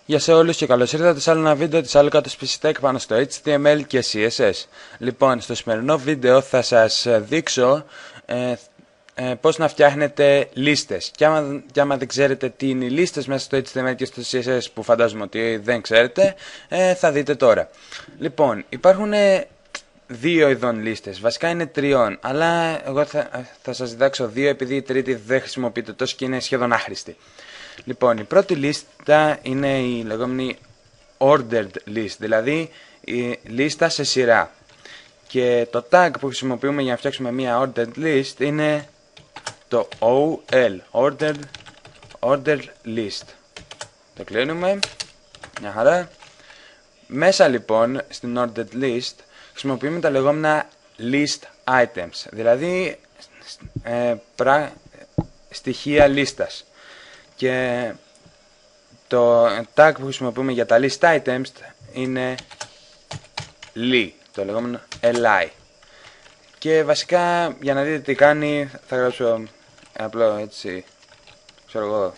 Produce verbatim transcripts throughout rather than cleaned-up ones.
Γεια σε όλους και καλώς ήρθατε σε άλλο ένα βίντεο της Allocatus πι σι Tech πάνω στο έιτς τι εμ ελ και σι ες ες. Λοιπόν, στο σημερινό βίντεο θα σας δείξω ε, ε, πώς να φτιάχνετε λίστες. Και άμα, και άμα δεν ξέρετε τι είναι οι λίστες μέσα στο έιτς τι εμ ελ και στο σι ες ες, που φαντάζομαι ότι δεν ξέρετε, ε, θα δείτε τώρα. Λοιπόν, υπάρχουν δύο ειδών λίστες, βασικά είναι τριών, αλλά εγώ θα, θα σας διδάξω δύο επειδή η τρίτη δεν χρησιμοποιείται τόσο και είναι σχεδόν άχρηστη. Λοιπόν, η πρώτη λίστα είναι η λεγόμενη ordered list, δηλαδή η λίστα σε σειρά. Και το tag που χρησιμοποιούμε για να φτιάξουμε μια ordered list είναι το ο ελ, ordered, ordered list. Το κλείνουμε, μια χαρά. Μέσα λοιπόν στην ordered list χρησιμοποιούμε τα λεγόμενα list items, δηλαδή ε, πρα, στοιχεία λίστας. Και το tag που χρησιμοποιούμε για τα list items είναι li, το λεγόμενο li. Και βασικά για να δείτε τι κάνει θα γράψω απλό έτσι, ξέρω εγώ,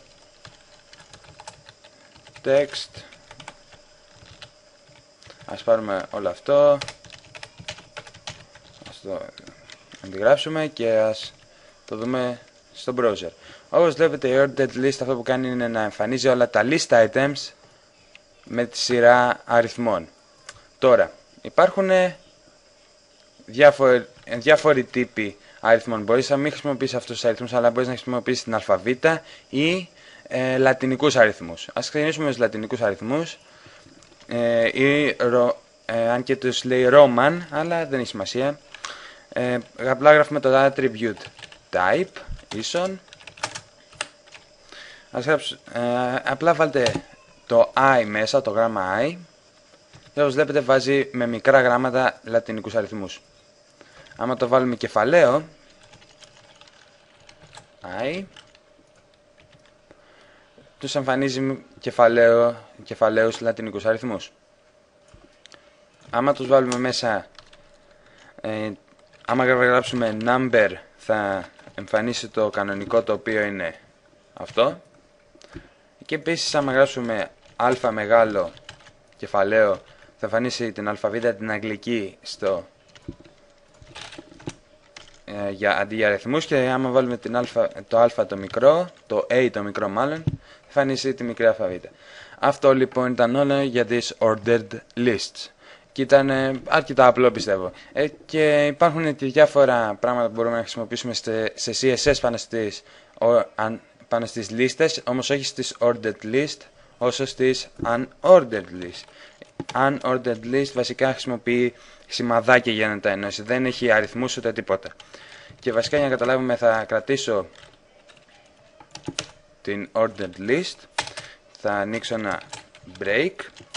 text. Ας πάρουμε όλο αυτό, ας το αντιγράψουμε και ας το δούμε στο browser. Όπως βλέπετε, η ordered list αυτό που κάνει είναι να εμφανίζει όλα τα list items με τη σειρά αριθμών. Τώρα, υπάρχουν διάφοροι, διάφοροι τύποι αριθμών. Μπορείς να μην χρησιμοποιήσεις αυτούς τους αριθμούς, αλλά μπορείς να χρησιμοποιήσεις την αλφαβήτα ή ε, λατινικούς αριθμούς. Ας ξεκινήσουμε με τους λατινικούς αριθμούς. Ε, ή, ρο, ε, αν και τους λέει Roman, αλλά δεν έχει σημασία. Ε, απλά γράφουμε το attribute type, ίσον. Ας γράψω, ε, απλά βάλτε το i μέσα, το γράμμα i, και όπως βλέπετε βάζει με μικρά γράμματα λατινικούς αριθμούς. Άμα το βάλουμε κεφαλαίο, i, τους εμφανίζει κεφαλαίο, κεφαλαίους λατινικούς αριθμούς. Άμα τους βάλουμε μέσα, ε, άμα γράψουμε number, θα εμφανίσει το κανονικό, το οποίο είναι αυτό. Και επίσης άμα γράψουμε α μεγάλο κεφαλαίο, θα εμφανίσει την αλφαβήτα την αγγλική στο, ε, για, αντί για αριθμούς. Και άμα βάλουμε την αλφα, το α το μικρό, το a το μικρό μάλλον, θα εμφανίσει τη μικρή αλφαβήτα. Αυτό λοιπόν ήταν όλο για τις ordered lists. Και ήταν ε, αρκετά απλό, πιστεύω. Ε, και υπάρχουν και διάφορα πράγματα που μπορούμε να χρησιμοποιήσουμε σε, σε σι ες ες πάνω στις, ο, αν, πάνω στις λίστες, όμως όχι στις ordered list όσο στις unordered list. Unordered list βασικά χρησιμοποιεί σημαδάκια για να τα ενώσει, δεν έχει αριθμούς ούτε τίποτα. Και βασικά για να καταλάβουμε θα κρατήσω την ordered list, θα ανοίξω ένα break,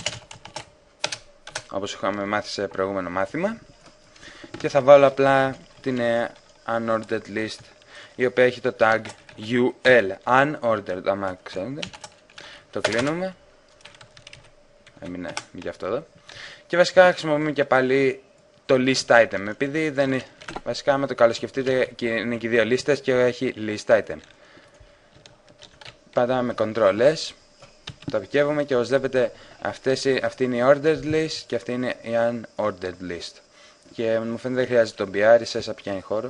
όπως είχαμε μάθει σε προηγούμενο μάθημα, και θα βάλω απλά την unordered list, η οποία έχει το tag ul, unordered, άμα ξέρετε. Το κλείνουμε, έμεινε για αυτό εδώ. Και βασικά χρησιμοποιούμε και πάλι το list item, επειδή δεν είναι, βασικά άμα το καλοσκεφτείτε είναι και δύο λίστες και έχει list item. Πατάμε με control S, το απικεύουμε και όπως βλέπετε αυτές, αυτή είναι η ordered list και αυτή είναι η unordered list. Και μου φαίνεται δεν χρειάζεται το μπι αρ, ίσα πιάνει χώρο.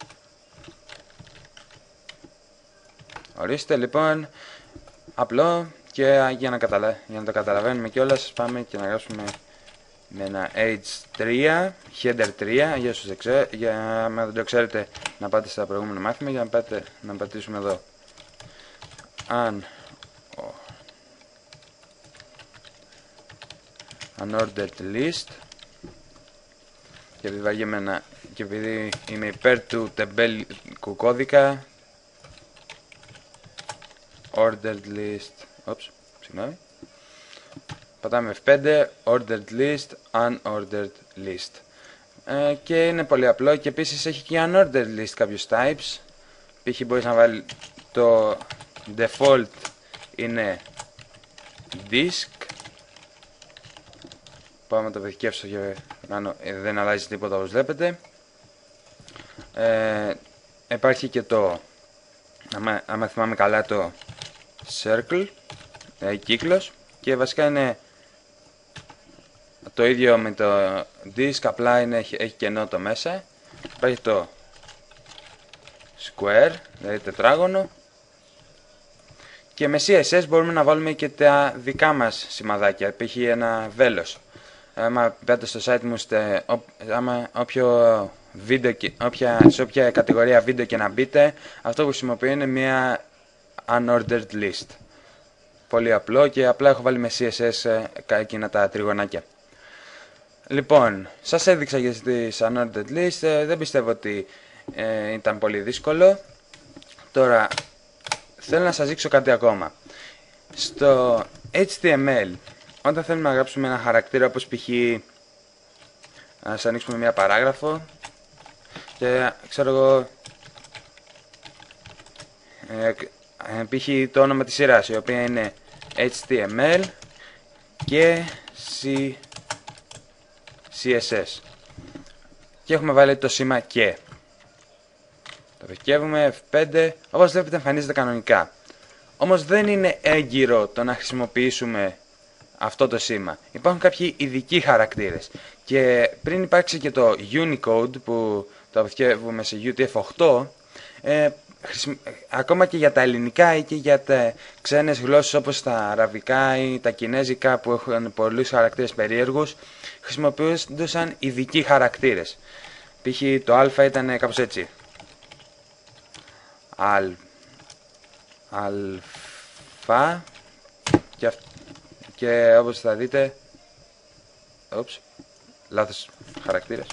Ορίστε λοιπόν, απλό. Και για να, καταλα... για να το καταλαβαίνουμε κιόλας, πάμε και να γράψουμε με ένα έιτς τρία, header τρία, για όσους δεν ξέρετε, για να δεν το ξέρετε να πάτε στα προηγούμενα μάθημα, για να, πάτε... να πατήσουμε εδώ αν unordered list, και επειδή, ένα... και επειδή είμαι υπέρ του τεμπέλικου κώδικα, ordered list, Oops, συγγνώμη. Πατάμε εφ πέντε, ordered list, unordered list. Ε, και είναι πολύ απλό και επίσης έχει και unordered list κάποιους types. Π.χ. μπορείς να βάλει το default είναι disk. Πάμε να το βεθικεύσω και κάνω, δεν αλλάζει τίποτα όπως βλέπετε. Ε, υπάρχει και το, άμα, άμα θυμάμαι καλά, το circle, δηλαδή κύκλος, και βασικά είναι το ίδιο με το disk, απλά είναι, έχει, έχει κενό το μέσα. Υπάρχει το square, δηλαδή τετράγωνο, και με σι ες ες μπορούμε να βάλουμε και τα δικά μας σημαδάκια, π.χ. ένα βέλος. Άμα πάτε στο site μου, στε, ό, άμα, όποιο βίντεο, όποια, σε όποια κατηγορία βίντεο και να μπείτε, αυτό που χρησιμοποιώ είναι μια unordered list. Πολύ απλό και απλά έχω βάλει με σι ες ες εκείνα τα τριγωνάκια. Λοιπόν, σας έδειξα για τις unordered list, δεν πιστεύω ότι ε, ήταν πολύ δύσκολο. Τώρα, θέλω να σας δείξω κάτι ακόμα. Στο έιτς τι εμ ελ, όταν θέλουμε να γράψουμε ένα χαρακτήρα, όπως π.χ. ας ανοίξουμε μια παράγραφο και ξέρω εγώ ε, ε, π.χ. το όνομα της σειράς, η οποία είναι έιτς τι εμ ελ και σι ες ες, και έχουμε βάλει το σήμα και. Το δικαίβουμε εφ πέντε, όπως βλέπετε εμφανίζεται κανονικά. Όμως δεν είναι έγκυρο το να χρησιμοποιήσουμε αυτό το σήμα. Υπάρχουν κάποιοι ειδικοί χαρακτήρες. Και πριν υπάρξει και το Unicode που το αποθηκεύουμε σε γιου τι εφ οκτώ, ε, χρησιμο... ακόμα και για τα ελληνικά ή και για τα ξένες γλώσσες όπως τα αραβικά ή τα κινέζικα που έχουν πολλούς χαρακτήρες περίεργους, χρησιμοποιούνταν ειδικοί χαρακτήρες. Π.χ. το α ήταν κάπως έτσι. Αλ... Αλφα και, αυ... και όπως θα δείτε, Oops, λάθος χαρακτήρες,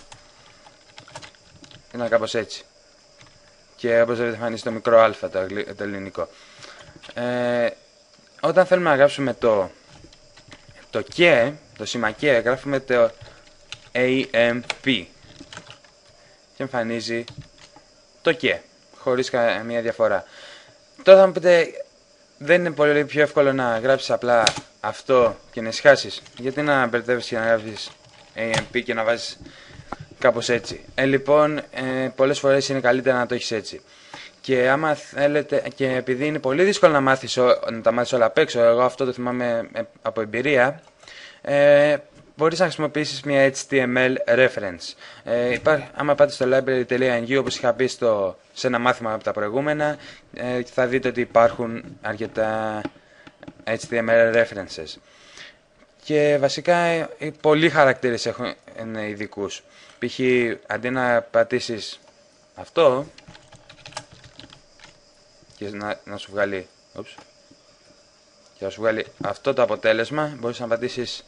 είναι κάπως έτσι, και όπως βλέπετε εμφανίζει το μικρό α, το, το ελληνικό. Ε, όταν θέλουμε να γράψουμε το το και, το σήμα και, γράφουμε το έι εμ πι και εμφανίζει το και, χωρίς καμία διαφορά. Τώρα θα μου πείτε, δεν είναι πολύ πιο εύκολο να γράψεις απλά αυτό και να ησυχάσεις? Γιατί να μπερδεύεις και να γράψεις έι εμ πι και να βάζεις κάπως έτσι? Ε, λοιπόν, ε, πολλές φορές είναι καλύτερα να το έχεις έτσι. Και άμα θέλετε, και επειδή είναι πολύ δύσκολο να, μάθεις, να τα μάθεις όλα απ' έξω, εγώ αυτό το θυμάμαι από εμπειρία, ε, μπορείς να χρησιμοποιήσεις μια έιτς τι εμ ελ reference. Ε, υπάρχει, άμα πάτε στο library τελεία e u, όπως είχα πει στο, σε ένα μάθημα από τα προηγούμενα, ε, θα δείτε ότι υπάρχουν αρκετά έιτς τι εμ ελ references. Και βασικά ε, πολλοί χαρακτήρες έχουν ειδικούς. Π.χ. αντί να πατήσεις αυτό και να, να σου βγάλει, oops, και να σου βγάλει αυτό το αποτέλεσμα, μπορείς να πατήσεις,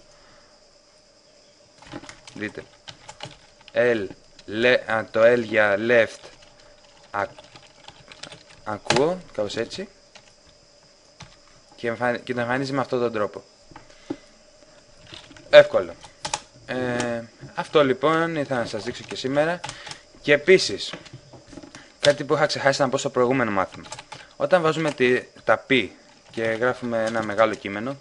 δείτε, L, le, α, το L για left, α, ακούω, κάπως έτσι, και, εμφανι, και το εμφανίζει με αυτόν τον τρόπο. Εύκολο. Ε, αυτό λοιπόν ήθελα να σας δείξω και σήμερα. Και επίσης, κάτι που είχα ξεχάσει να πω στο προηγούμενο μάθημα. Όταν βάζουμε τη, τα π και γράφουμε ένα μεγάλο κείμενο,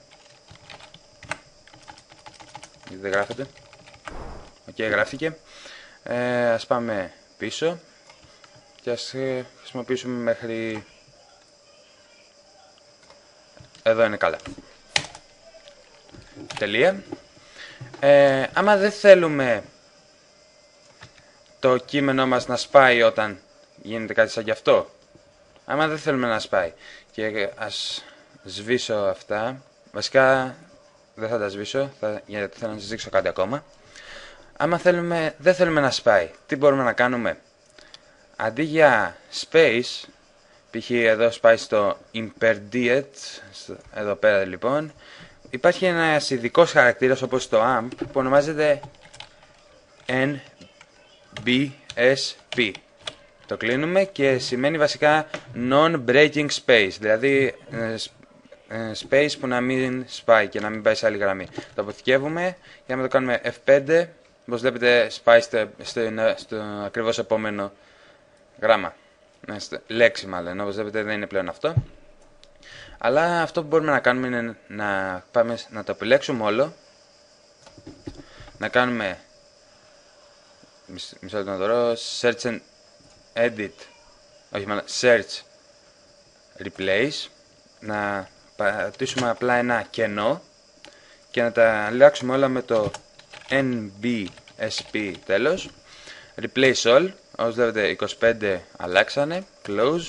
δεν γράφεται, οκ, okay, γράφηκε, ε, ας πάμε πίσω και ας χρησιμοποιήσουμε μέχρι εδώ, είναι καλά, τελεία. Ε, άμα δεν θέλουμε το κείμενό μας να σπάει όταν γίνεται κάτι σαν γι' αυτό, άμα δεν θέλουμε να σπάει, και ας σβήσω αυτά, βασικά δεν θα τα σβήσω, θα, γιατί θέλω να σας δείξω κάτι ακόμα. Άμα θέλουμε, δεν θέλουμε να σπάει, τι μπορούμε να κάνουμε? Αντί για space, π.χ. εδώ σπάει στο imperdiet, εδώ πέρα λοιπόν, υπάρχει ένας ειδικός χαρακτήρας όπως το amp που ονομάζεται εν μπι ες πι. Το κλείνουμε και σημαίνει βασικά non-breaking space, δηλαδή space που να μην σπάει και να μην πάει σε άλλη γραμμή. Το αποθηκεύουμε και άμα το κάνουμε εφ πέντε, όπως βλέπετε σπάει στο, στο, στο ακριβώς επόμενο γράμμα. Λέξη μάλλον, όπως βλέπετε δεν είναι πλέον αυτό. Αλλά αυτό που μπορούμε να κάνουμε είναι να, πάμε, να το επιλέξουμε όλο, να κάνουμε, μισό λεπτό να το δω, search and edit, όχι μάλλον search replace, να πατήσουμε απλά ένα κενό και να τα αλλάξουμε όλα με το εν μπι ες πι τέλος. Replace all, όπως βλέπετε είκοσι πέντε αλλάξανε, close.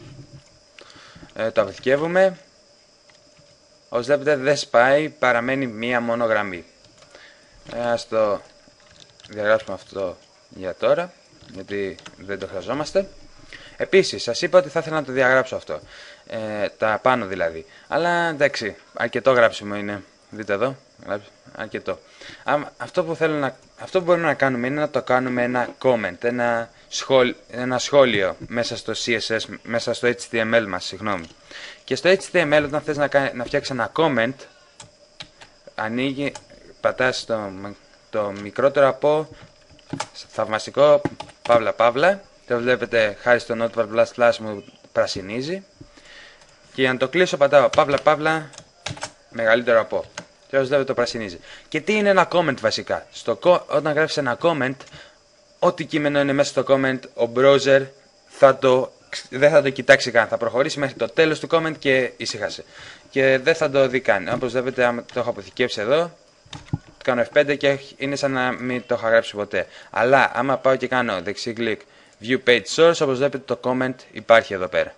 Ε, το αποθηκεύουμε. Όπως βλέπετε δεν σπάει, παραμένει μία μόνο γραμμή. Ε, ας το διαγράψουμε αυτό για τώρα, γιατί δεν το χρειαζόμαστε. Επίσης, σας είπα ότι θα ήθελα να το διαγράψω αυτό, ε, τα πάνω δηλαδή. Αλλά εντάξει, αρκετό γράψιμο είναι, δείτε εδώ, αρκετό. Α, αυτό, που θέλω να, αυτό που μπορούμε να κάνουμε είναι να το κάνουμε ένα comment, ένα, σχόλ, ένα σχόλιο μέσα στο σι ες ες, μέσα στο έιτς τι εμ ελ μας, συγγνώμη. Και στο έιτς τι εμ ελ όταν θες να, κάνει, να φτιάξεις ένα comment, ανοίγει, πατάς το, το μικρότερο από θαυμαστικό, παύλα παύλα. Το βλέπετε χάρη στο Notepad++ μου πρασινίζει. Και για να το κλείσω πατάω παύλα παύλα μεγαλύτερο από. Και όπως βλέπετε το πρασινίζει. Και τι είναι ένα comment βασικά. Στο, όταν γράφεις ένα comment, ό,τι κείμενο είναι μέσα στο comment, ο browser θα το, δεν θα το κοιτάξει καν. Θα προχωρήσει μέχρι το τέλος του comment και ησύχασε. Και δεν θα το δει καν. Όπως βλέπετε, άμα το έχω αποθηκεύσει εδώ, το κάνω εφ πέντε και είναι σαν να μην το είχα γράψει ποτέ. Αλλά άμα πάω και κάνω δεξί κλικ, View Page Source, όπως βλέπετε το comment υπάρχει εδώ πέρα.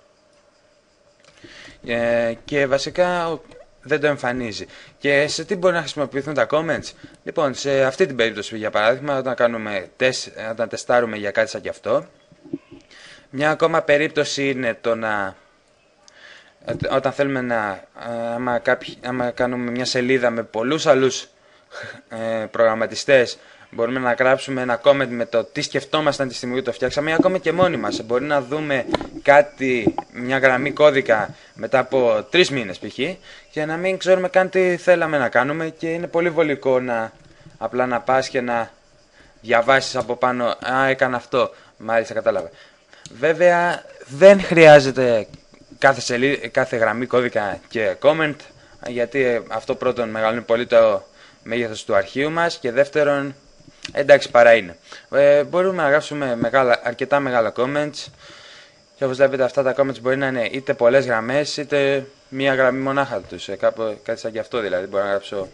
Ε, και βασικά δεν το εμφανίζει. Και σε τι μπορεί να χρησιμοποιηθούν τα comments? Λοιπόν, σε αυτή την περίπτωση για παράδειγμα, όταν, κάνουμε τεσ, όταν τεστάρουμε για κάτι σαν και αυτό, μια ακόμα περίπτωση είναι το να, όταν θέλουμε να, άμα, κάποιοι, άμα κάνουμε μια σελίδα με πολλούς άλλους ε, προγραμματιστές, μπορούμε να γράψουμε ένα comment με το τι σκεφτόμασταν τη στιγμή που το φτιάξαμε ή ακόμα και μόνοι μας. Μπορεί να δούμε κάτι, μια γραμμή κώδικα μετά από τρεις μήνες π.χ. και να μην ξέρουμε καν τι θέλαμε να κάνουμε και είναι πολύ βολικό να απλά να πας και να διαβάσεις από πάνω «Α, έκανα αυτό, μάλιστα κατάλαβα». Βέβαια δεν χρειάζεται κάθε, σελί, κάθε γραμμή κώδικα και comment, γιατί αυτό πρώτον μεγαλώνει πολύ το μέγεθος του αρχείου μας και δεύτερον, εντάξει, παρά είναι. Ε, μπορούμε να γράψουμε μεγάλα, αρκετά μεγάλα comments και όπως βλέπετε αυτά τα comments μπορεί να είναι είτε πολλές γραμμές είτε μία γραμμή μονάχα τους. Ε, κάπου, κάτι σαν και αυτό δηλαδή. Μπορώ να γράψω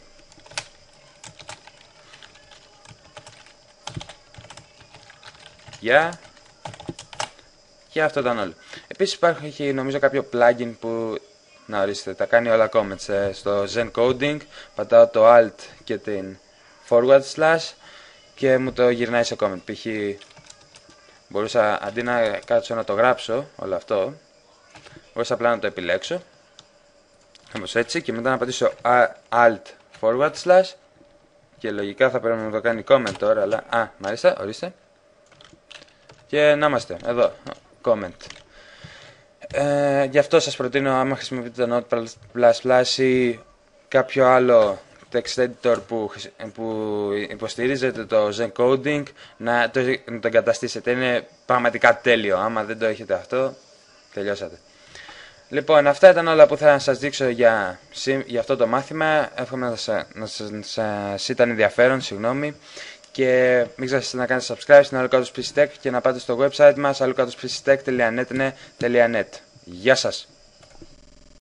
για yeah. Και αυτό ήταν όλο. Επίσης υπάρχει νομίζω κάποιο plugin που να ορίστε, τα κάνει όλα comments ε, στο Zen Coding. Πατάω το Alt και την forward slash και μου το γυρνάει σε comment. Π.χ. μπορούσα αντί να κάτσω να το γράψω όλο αυτό, μπορούσα απλά να το επιλέξω όπως έτσι και μετά να πατήσω Alt forward slash και λογικά θα πρέπει να το κάνει comment τώρα, αλλά α, μάλιστα, ορίστε, και να είμαστε εδώ, comment. Ε, γι' αυτό σας προτείνω, άμα χρησιμοποιείτε το Notepad++ ή κάποιο άλλο text editor που, που υποστηρίζετε το Zen Coding, να το, να το εγκαταστήσετε. Είναι πραγματικά τέλειο. Άμα δεν το έχετε αυτό, τελειώσατε. Λοιπόν, αυτά ήταν όλα που ήθελα να σας δείξω για, για αυτό το μάθημα. Εύχομαι να σας, να σας, να σας ήταν ενδιαφέρον, συγγνώμη. Και μην ξεχάσετε να κάνετε subscribe στην Alukatos πι σι Tech και να πάτε στο website μας alukatos p c tech τελεία net τελεία net. Γεια σας!